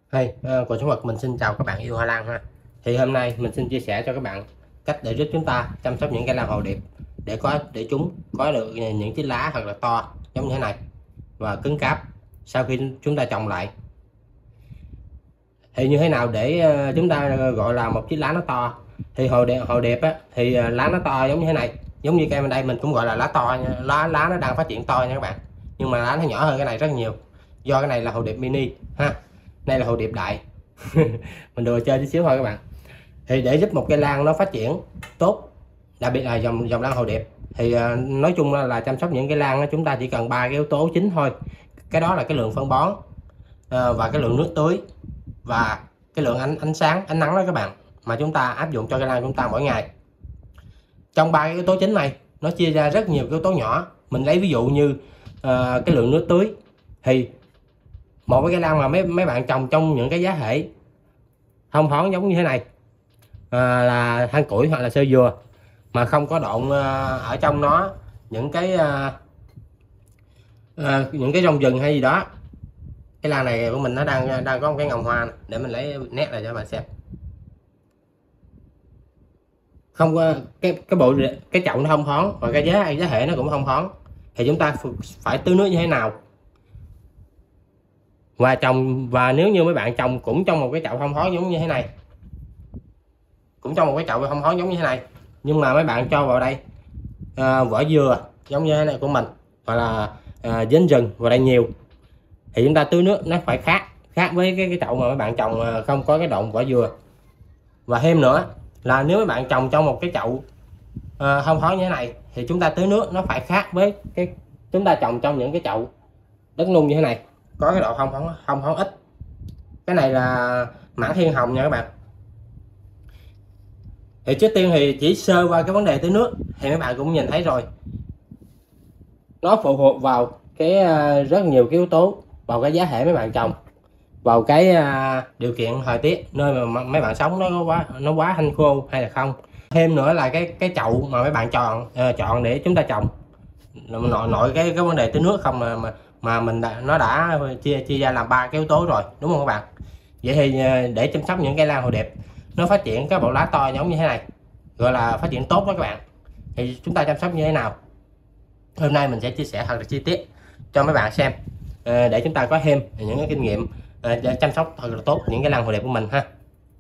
Cô Sống Vật mình xin chào các bạn yêu hoa lan ha. Thì hôm nay mình xin chia sẻ cho các bạn cách để giúp chúng ta chăm sóc những cây lan hồ điệp để chúng có được những chiếc lá thật là to giống như thế này và cứng cáp sau khi chúng ta trồng lại. Thì như thế nào để chúng ta gọi là một chiếc lá nó to? Thì hồ điệp á, thì lá nó to giống như thế này, giống như cây bên đây mình cũng gọi là lá to nha. Lá nó đang phát triển to nha các bạn, nhưng mà lá nó nhỏ hơn cái này rất nhiều, do cái này là hồ điệp mini ha, đây là hồ điệp đại. Mình đùa chơi tí xíu thôi các bạn. Thì để giúp một cây lan nó phát triển tốt, đặc biệt là dòng lan hồ điệp, thì nói chung là chăm sóc những cây lan chúng ta chỉ cần 3 cái yếu tố chính thôi. Cái đó là cái lượng phân bón, và cái lượng nước tưới, và cái lượng ánh sáng, ánh nắng đó các bạn, mà chúng ta áp dụng cho cây lan chúng ta mỗi ngày. Trong 3 cái yếu tố chính này nó chia ra rất nhiều yếu tố nhỏ. Mình lấy ví dụ như cái lượng nước tưới, thì một cái cây lan mà mấy bạn trồng trong những cái giá thể thông thoáng giống như thế này, là than củi hoặc là sơ dừa, mà không có độn ở trong nó những cái rong rừng hay gì đó. Cái lan này của mình nó đang có một cái ngồng hoa này. Để mình lấy nét lại cho các bạn xem. Không có cái chậu nó không thoáng, và cái giá thể nó cũng không thoáng, thì chúng ta phải tưới nước như thế nào và nếu như mấy bạn trồng cũng trong một cái chậu không thoáng giống như thế này, nhưng mà mấy bạn cho vào đây vỏ dừa giống như thế này của mình, hoặc là dính rừng vào đây nhiều, thì chúng ta tưới nước nó phải khác với cái chậu mà mấy bạn trồng không có cái độn vỏ dừa. Và thêm nữa là nếu mấy bạn trồng trong một cái chậu không thoáng như thế này, thì chúng ta tưới nước nó phải khác với cái chúng ta trồng trong những cái chậu đất nung như thế này, có cái độ không thoáng ít. Cái này là mãng thiên hồng nha các bạn. Thì trước tiên thì chỉ sơ qua cái vấn đề tưới nước, thì mấy bạn cũng nhìn thấy rồi, nó phụ thuộc vào cái rất nhiều cái yếu tố, vào cái giá thể mấy bạn trồng, vào cái điều kiện thời tiết nơi mà mấy bạn sống nó quá hanh khô hay là không. Thêm nữa là cái chậu mà mấy bạn chọn để chúng ta trồng, nội cái vấn đề tưới nước không mà nó đã chia ra làm 3 cái yếu tố rồi, đúng không các bạn? Vậy thì để chăm sóc những cây lan hồ điệp nó phát triển các bộ lá to giống như thế này, gọi là phát triển tốt đó các bạn, thì chúng ta chăm sóc như thế nào? Hôm nay mình sẽ chia sẻ thật là chi tiết cho mấy bạn xem, để chúng ta có thêm những cái kinh nghiệm để chăm sóc thật là tốt những cái lan hồ điệp của mình ha.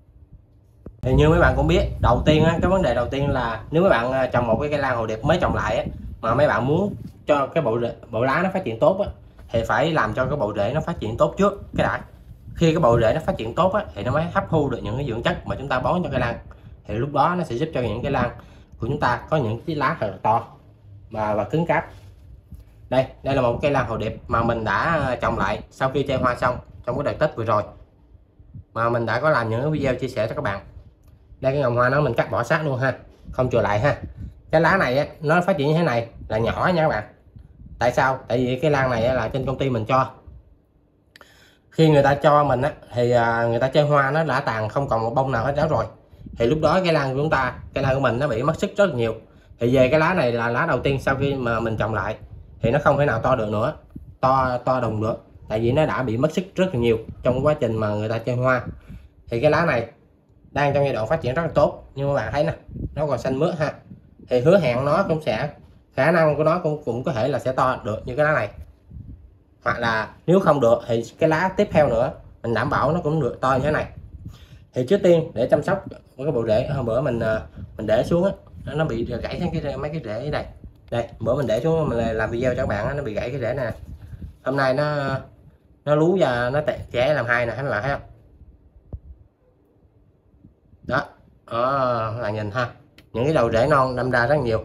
Thì như mấy bạn cũng biết, đầu tiên cái vấn đề đầu tiên là nếu mấy bạn trồng một cái cây lan hồ điệp mới trồng lại mà mấy bạn muốn cho cái bộ lá nó phát triển tốt thì phải làm cho cái bộ rễ nó phát triển tốt trước cái đã. Khi cái bộ rễ nó phát triển tốt thì nó mới hấp thu được những cái dưỡng chất mà chúng ta bón cho cây lan, thì lúc đó nó sẽ giúp cho những cây lan của chúng ta có những cái lá thật là to và cứng cáp. Đây là một cây lan hồ điệp mà mình đã trồng lại sau khi chơi hoa xong trong cái đợt Tết vừa rồi, mà mình đã có làm những video chia sẻ cho các bạn. Đây cái ngọn hoa nó mình cắt bỏ sát luôn ha, không chừa lại ha. Cái lá này nó phát triển như thế này là nhỏ nha các bạn. Tại sao? Tại vì cái lan này là trên công ty mình cho. Khi người ta cho mình thì người ta chơi hoa nó đã tàn không còn một bông nào hết đó rồi, thì lúc đó cái lan của mình nó bị mất sức rất nhiều. Thì về cái lá này là lá đầu tiên sau khi mà mình trồng lại, thì nó không thể nào to được nữa, to đùng được, tại vì nó đã bị mất sức rất là nhiều trong quá trình mà người ta chơi hoa. Thì cái lá này đang trong giai đoạn phát triển rất là tốt, nhưng mà bạn thấy nè, nó còn xanh mướt ha, thì hứa hẹn nó cũng sẽ, khả năng của nó cũng có thể là sẽ to được như cái lá này, hoặc là nếu không được thì cái lá tiếp theo nữa mình đảm bảo nó cũng được to như thế này. Thì trước tiên để chăm sóc cái bộ rễ, hôm bữa mình để xuống nó bị gãy mấy cái rễ đây. Đây bữa mình để xuống mình làm video cho các bạn nó bị gãy cái rễ nè. Hôm nay nó lú ra, nó chẻ làm hai nè, các bạn thấy không? Đó là nhìn ha, những cái đầu rễ non đâm ra rất nhiều.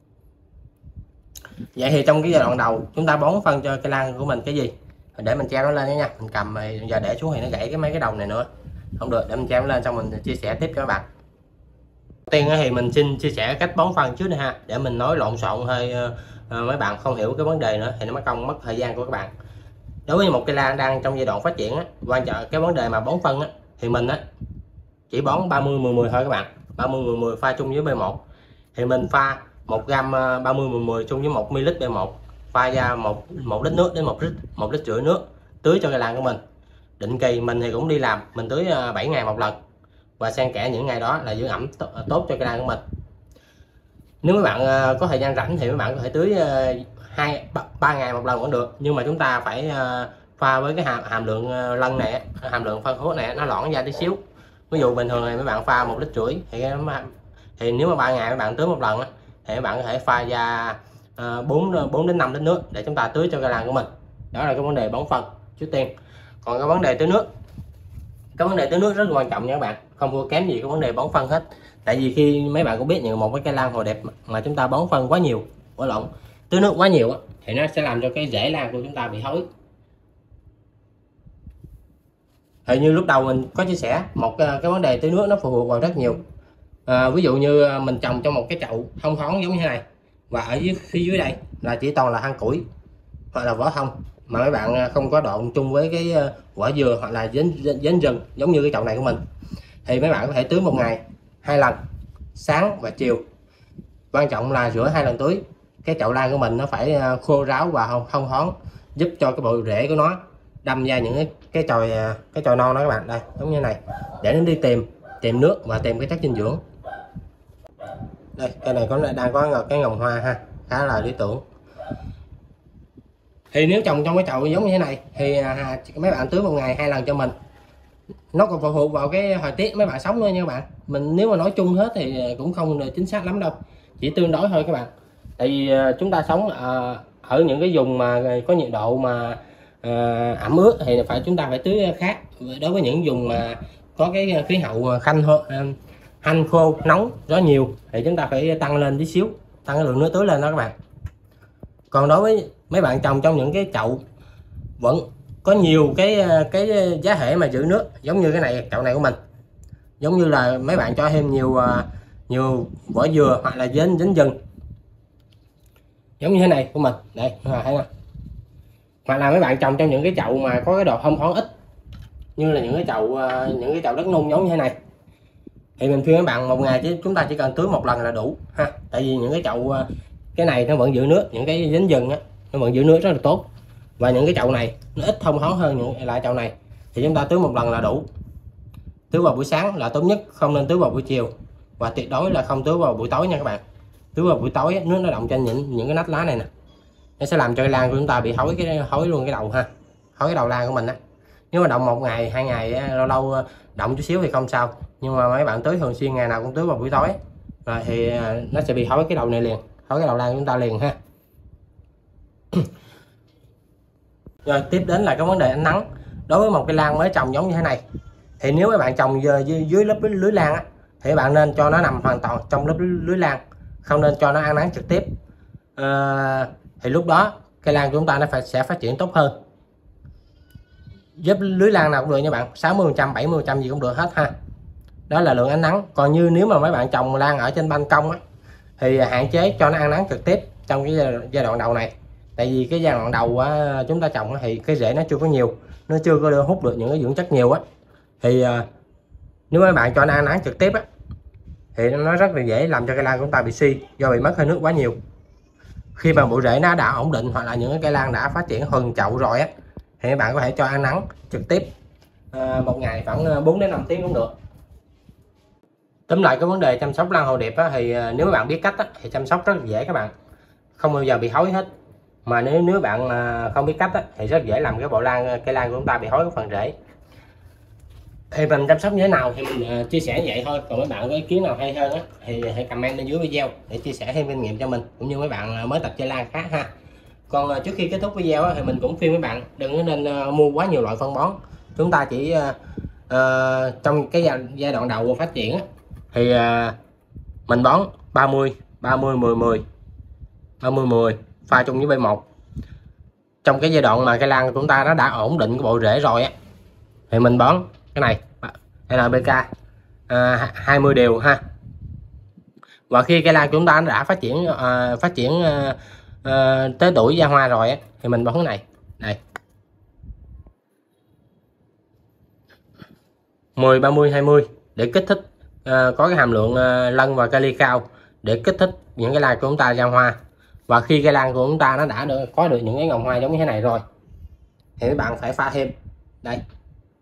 Vậy thì trong cái giai đoạn đầu chúng ta bón phân cho cây lan của mình cái gì? Để mình treo nó lên nha, mình cầm giờ để xuống thì nó gãy mấy cái đầu này nữa, không được. Để mình treo nó lên xong mình chia sẻ tiếp cho các bạn. Đầu tiên thì mình xin chia sẻ cách bón phân trước đây ha, để mình nói lộn xộn hơi mấy bạn không hiểu cái vấn đề nữa thì nó mất thời gian của các bạn. Đối với một cây lan đang trong giai đoạn phát triển quan trọng cái vấn đề mà bón phân thì mình chỉ bón 30-10-10 thôi các bạn. 30-10-10 pha chung với B1, thì mình pha 1 gam 30-10-10 chung với 1 ml B1, pha ra 1 lít nước đến 1 lít rưỡi nước tưới cho cây lan của mình. định kỳ mình thì cũng đi làm, mình tưới 7 ngày một lần, và xen kẽ những ngày đó là dưỡng ẩm tốt cho cây lan của mình. Nếu mấy bạn có thời gian rảnh thì mấy bạn có thể tưới 2-3 ngày một lần vẫn được, nhưng mà chúng ta phải pha với cái hàm lượng lân này, hàm lượng phân hữu này nó loãng ra tí xíu. Ví dụ bình thường này mấy bạn pha 1,5 lít thì nếu mà 3 ngày mấy bạn tưới một lần thì mấy bạn có thể pha ra 4 đến 5 lít nước để chúng ta tưới cho cây lan của mình. Đó là cái vấn đề bón phân trước tiên. Còn cái vấn đề tưới nước, rất quan trọng nha các bạn, không thua kém gì cái vấn đề bón phân hết. Tại vì khi mấy bạn cũng biết một cái cây lan hồi đẹp mà chúng ta bón phân quá nhiều, tưới nước quá nhiều thì nó sẽ làm cho cái rễ lan của chúng ta bị thối. Thì như lúc đầu mình có chia sẻ, một cái vấn đề tưới nước nó phụ thuộc vào rất nhiều. Ví dụ như mình trồng trong một cái chậu thông thoáng giống như thế này, và ở phía dưới đây là chỉ toàn là than củi hoặc là vỏ thông, mà mấy bạn không có độn chung với cái quả dừa hoặc là dến rừng giống như cái chậu này của mình, thì mấy bạn có thể tưới một ngày 2 lần, sáng và chiều. Quan trọng là rửa 2 lần tưới. Cái chậu lan của mình nó phải khô ráo và thông thoáng, giúp cho cái bộ rễ của nó đâm ra những cái chồi non đó các bạn, đây giống như này, để nó đi tìm nước và tìm cái chất dinh dưỡng. Đây, cây này đang có cái ngồng hoa ha, khá là lý tưởng. Thì nếu trồng trong cái chậu giống như thế này thì mấy bạn tưới một ngày 2 lần cho mình. Nó còn phụ thuộc vào cái thời tiết mấy bạn sống nữa nha các bạn. Mình nếu mà nói chung hết thì cũng không được chính xác lắm đâu, chỉ tương đối thôi các bạn. Tại vì chúng ta sống ở những cái vùng mà có nhiệt độ mà ẩm ướt thì chúng ta phải tưới khác. Đối với những vùng mà có cái khí hậu hanh khô nóng gió nhiều thì chúng ta phải tăng lên tí xíu, tăng cái lượng nước tưới lên đó các bạn. Còn đối với mấy bạn trồng trong những cái chậu vẫn có nhiều cái giá thể mà giữ nước, giống như cái này, chậu này của mình, giống như là mấy bạn cho thêm nhiều vỏ dừa hoặc là dính rừng giống như thế này của mình đây, thấy không? Hoặc là mấy bạn trồng trong những cái chậu mà có cái độ thông thoáng ít, như là những cái chậu đất nung giống như thế này, thì mình khuyên các bạn một ngày chúng ta chỉ cần tưới 1 lần là đủ ha. Tại vì những cái chậu cái này nó vẫn giữ nước, những cái dính rừng nó vẫn giữ nước rất là tốt, và những cái chậu này nó ít thông thoáng hơn những loại chậu này, thì chúng ta tưới 1 lần là đủ. Tưới vào buổi sáng là tốt nhất, không nên tưới vào buổi chiều, và tuyệt đối là không tưới vào buổi tối nha các bạn. Tưới vào buổi tối nước nó động trên những cái nách lá này nè, nó sẽ làm cho cây lan của chúng ta bị thối luôn cái đầu ha, thối cái đầu lan của mình á. Nếu mà động 1 ngày 2 ngày lâu lâu động chút xíu thì không sao, nhưng mà mấy bạn tưới thường xuyên, ngày nào cũng tưới vào buổi tối rồi thì nó sẽ bị thối cái đầu này liền, thối cái đầu lan của chúng ta liền ha. Rồi tiếp đến là cái vấn đề ánh nắng. Đối với một cây lan mới trồng giống như thế này, thì nếu mấy bạn trồng dưới lớp lưới lan thì bạn nên cho nó nằm hoàn toàn trong lớp lưới lan, không nên cho nó ăn nắng trực tiếp. Thì lúc đó cây lan của chúng ta nó sẽ phát triển tốt hơn. Giúp lưới lan nào cũng được nha bạn, 60%, 70% gì cũng được hết ha. Đó là lượng ánh nắng. Còn nếu mà mấy bạn trồng lan ở trên ban công thì hạn chế cho nó ăn nắng trực tiếp trong cái giai đoạn đầu này. Tại vì cái giai đoạn đầu chúng ta trồng thì cái rễ nó chưa có nhiều, nó chưa có hút được những cái dưỡng chất nhiều thì nếu mấy bạn cho nó ăn nắng trực tiếp thì nó rất là dễ làm cho cây lan của chúng ta bị suy, do bị mất hơi nước quá nhiều. Khi mà bộ rễ nó đã ổn định, hoặc là những cái cây lan đã phát triển thuần chậu rồi thì các bạn có thể cho ăn nắng trực tiếp một ngày khoảng 4 đến 5 tiếng cũng được. Tóm lại cái vấn đề chăm sóc lan hồ điệp thì nếu các bạn biết cách thì chăm sóc rất là dễ các bạn, không bao giờ bị thối hết. Mà nếu bạn không biết cách thì rất dễ làm cái cây lan của chúng ta bị thối cái phần rễ. Thì mình chăm sóc như thế nào thì mình chia sẻ vậy thôi. Còn mấy bạn có ý kiến nào hay hơn thì hãy comment bên dưới video để chia sẻ thêm kinh nghiệm cho mình, cũng như mấy bạn mới tập chơi lan khác ha. Còn trước khi kết thúc video thì mình cũng khuyên mấy bạn đừng nên mua quá nhiều loại phân bón. Chúng ta chỉ trong cái giai đoạn đầu phát triển thì mình bón 30 30 10 10 30 10 pha chung với B1. Trong cái giai đoạn mà cây lan của chúng ta nó đã ổn định cái bộ rễ rồi thì mình bón cái này NPK 20 đều ha. Và khi cây lan của chúng ta đã phát triển tới tuổi ra hoa rồi thì mình bón cái này đây 10 30 20 để kích thích có cái hàm lượng lân và kali cao, để kích thích những cái lan của chúng ta ra hoa. Và khi cây lan của chúng ta nó đã có được những cái ngồng hoa giống như thế này rồi thì các bạn phải pha thêm đây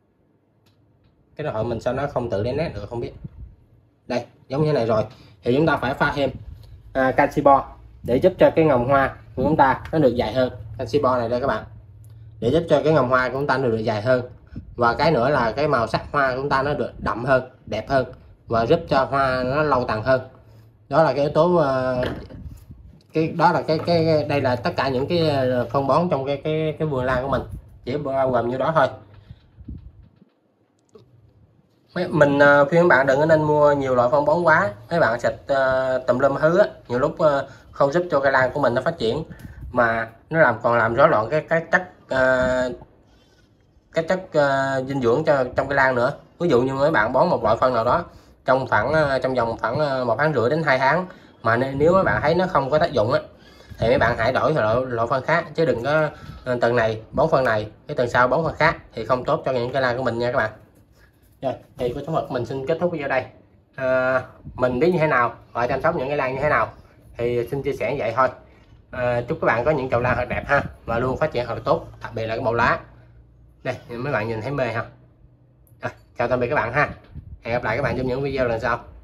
cái điện thoại mình sao nó không tự lấy nét được không biết. Đây giống như thế này rồi thì chúng ta phải pha thêm canxi bo để giúp cho cái ngồng hoa của chúng ta nó được dài hơn. Canxi bo này đây các bạn, để giúp cho cái ngồng hoa của chúng ta nó được dài hơn, và cái nữa là cái màu sắc hoa của chúng ta nó được đậm hơn, đẹp hơn, và giúp cho hoa nó lâu tàn hơn. Đó là cái yếu tố đó là cái đây là tất cả những cái phân bón trong cái vườn lan của mình, chỉ bao gồm như đó thôi. Mình khuyên các bạn đừng có nên mua nhiều loại phân bón quá, mấy bạn xịt tùm lum thứ á, nhiều lúc không giúp cho cây lan của mình nó phát triển, mà nó còn làm rối loạn cái chất dinh dưỡng trong cây lan nữa. Ví dụ như mấy bạn bón một loại phân nào đó trong vòng khoảng 1,5 tháng đến 2 tháng, mà nếu mấy bạn thấy nó không có tác dụng á thì mấy bạn hãy đổi loại phân khác, chứ đừng có tuần này bón phân này cái tuần sau bón phân khác, thì không tốt cho những cây lan của mình nha các bạn. Rồi, thì của Thống Vật mình xin kết thúc video đây. Mình biết như thế nào và chăm sóc những cái lan như thế nào thì xin chia sẻ như vậy thôi. Chúc các bạn có những chậu lan thật đẹp ha, và luôn phát triển thật tốt, đặc biệt là cái màu lá. Đây mấy bạn nhìn thấy mê ha. Chào tạm biệt các bạn ha, hẹn gặp lại các bạn trong những video lần sau.